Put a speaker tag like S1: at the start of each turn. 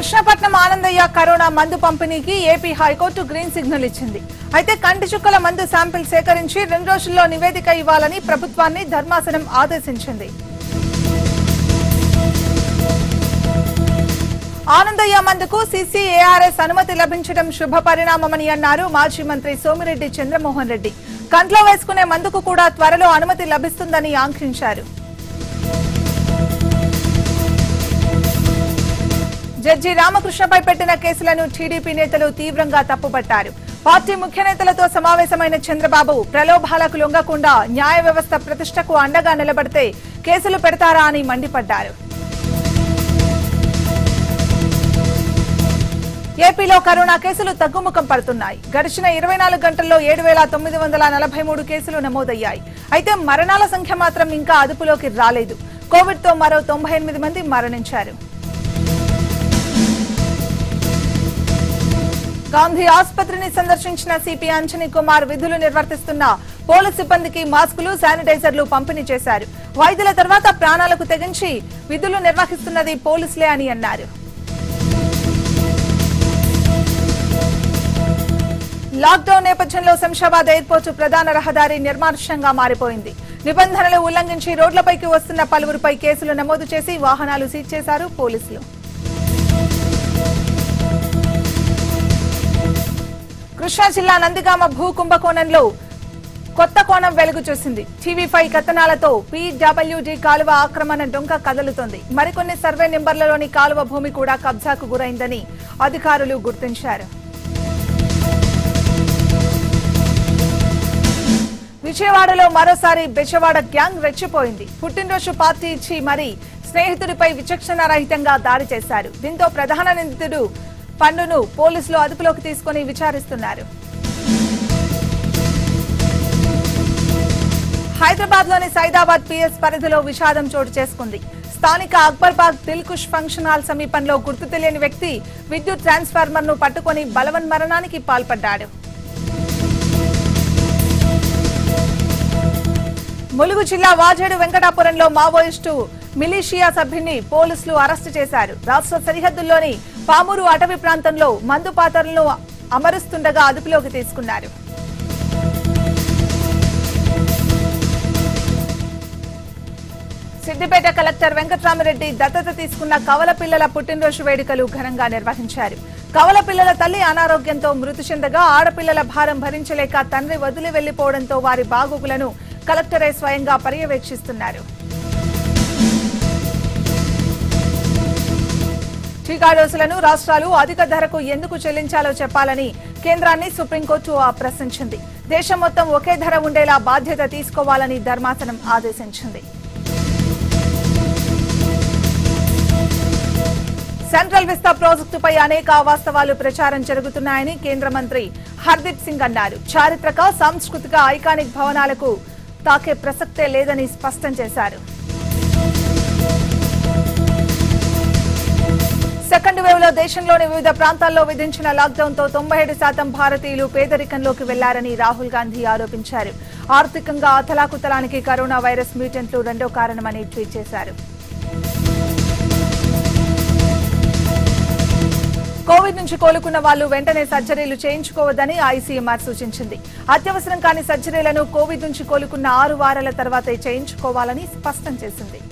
S1: Krishnapatnam Anandaiah corona మందు పంపిణీకి AP high court green signal ఇచ్చింది. అయితే కంటి చుక్కల మందు శాంపిల్ సేకరించి 2 రోజుల్లో నివేదిక ఇవ్వాలని ప్రభుత్వాన్ని ధర్మాసనం ఆదేశించింది. ఆనందయ్య మందుకు సీసీఏఆర్ఎస్ అనుమతి లభించడం శుభ పరిణామమని అన్నారు మాజీ మంత్రి సోమిరెడ్డి చంద్రమోహన్ రెడ్డి. కంట్లో వేసుకునే మందుకు కూడా త్వరలో అనుమతి లభిస్తుందని ఆంక్షించారు. జడ్జి రామకృష్ణపై పెట్టిన కేసులను టీడీపీ నేతలు తీవ్రంగా తప్పుపట్టారు. పార్టీ ముఖ్య నేతలతో సమావేశమైన చంద్రబాబు ప్రలోభాలకు లొంగకుండా న్యాయ వ్యవస్థ ప్రతిష్టకు అండగా నిలబడితే కేసులు పెడతారా అని మండిపడ్డారు. ఏపీలో కరోనా కేసులు తగ్గుముఖం పడుతున్నాయి. గడిచిన 24 గంటల్లో 7,943 కేసులు నమోదయ్యాయి. అయితే మరణాల సంఖ్య మాత్రం ఇంకా అదుపులోకి రాలేదు. కోవిడ్తో మరో 98 మంది మరణించారు. గాంధీ ఆసుపత్రిని సందర్శించిన సిపి అంజనీ కుమార్ విధులు నిర్వర్తిస్తున్న పోలీసు సిబ్బందికి మాస్కులు, శానిటైజర్లు పంపిణీ చేశారు. వైద్యుల తర్వాత ప్రాణాలకు తెగించి విధులు నిర్వహిస్తున్నది పోలీసులే అని అన్నారు. లాక్డౌన్ నేపథ్యంలో శంషాబాద్ ఎయిర్పోర్టు ప్రధాన రహదారి నిర్మానుష్యంగా మారిపోయింది. నిబంధనలు ఉల్లంఘించి రోడ్లపైకి వస్తున్న పలువురిపై కేసులు నమోదు చేసి వాహనాలు సీజ్ చేశారు పోలీసులు. కృష్ణా జిల్లా నందిగామ భూ కుంభకోణంలో కొత్త కోణం వెలుగు చూసింది. TV5 కథనాలతో PWD కాలువ ఆక్రమణ డొంక కదులుతోంది. మరికొన్ని సర్వే నెంబర్లలోని కాలువ భూమి కూడా కబ్జాకు గురైందని అధికారులు గుర్తించారు. విజయవాడలో మరోసారి బెజవాడ గ్యాంగ్ రెచ్చిపోయింది. పుట్టినరోజు పార్టీ ఇచ్చి మరీ స్నేహితుడిపై విచక్షణ రహితంగా దాడి చేశారు. దీంతో ప్రధాన నిందితుడు పండును పోలీసులు అదుపులోకి తీసుకుని విచారిస్తున్నారు. హైదరాబాద్ లోని సైదాబాద్ PS పరిధిలో విషాదం చోటు చేసుకుంది. స్థానిక అక్బర్బాగ్ దిల్కుష్ ఫంక్షన్ హాల్ సమీపంలో గుర్తు తెలియని వ్యక్తి విద్యుత్ ట్రాన్స్ఫార్మర్ ను పట్టుకుని బలవన్మరణానికి పాల్పడ్డాడు. ములుగు జిల్లా వాజేడు వెంకటాపురంలో మావోయిస్టు మిలీషియా సభ్యుని పోలీసులు అరెస్టు చేశారు. రాష్ట్ర సరిహద్దుల్లోని పామూరు అటవీ ప్రాంతంలో మందు పాత్రలను అమరుస్తుండగా అదుపులోకి తీసుకున్నారు. సిద్దిపేట కలెక్టర్ వెంకట్రామరెడ్డి దత్తత తీసుకున్న కవల పిల్లల పుట్టినరోజు వేడుకలు ఘనంగా నిర్వహించారు. కవల పిల్లల తల్లి అనారోగ్యంతో మృతి చెందగా ఆడపిల్లల భారం భరించలేక తండ్రి వదిలి వెళ్లిపోవడంతో వారి బాగోగులను కలెక్టరే స్వయంగా పర్యవేక్షిస్తున్నారు. టీకా డోసులను రాష్ట్రాలు అధిక ధరకు ఎందుకు చెల్లించాలో చెప్పాలని కేంద్రాన్ని సుప్రీంకోర్టు ప్రశ్నించింది. దేశం మొత్తం ఒకే ధర ఉండేలా బాధ్యత తీసుకోవాలని ధర్మాసనం ఆదేశించింది. సెంట్రల్ విస్తా ప్రాజెక్టుపై అనేక అవాస్తవాలు ప్రచారం జరుగుతున్నాయని కేంద్ర మంత్రి హర్దీప్ సింగ్ అన్నారు. చారిత్రక, సాంస్కృతిక, ఐకానిక్ భవనాలకు తాకే ప్రసక్తే లేదని స్పష్టం చేశారు. సెకండ్ వేవ్ లో దేశంలోని వివిధ ప్రాంతాల్లో విధించిన లాక్డౌన్ తో 97% భారతీయులు పేదరికంలోకి వెళ్లారని రాహుల్ గాంధీ ఆరోపించారు. ఆర్థికంగా అతలాకుతలానికి కరోనా వైరస్ మ్యూటెంట్లు రెండో కారణమని ట్వీట్ చేశారు. కోవిడ్ నుంచి కోలుకున్న వాళ్లు వెంటనే సర్జరీలు చేయించుకోవద్దని ICMR సూచించింది. అత్యవసరం కాని సర్జరీలను కోవిడ్ నుంచి కోలుకున్న 6 వారాల తర్వాతే చేయించుకోవాలని స్పష్టం చేసింది.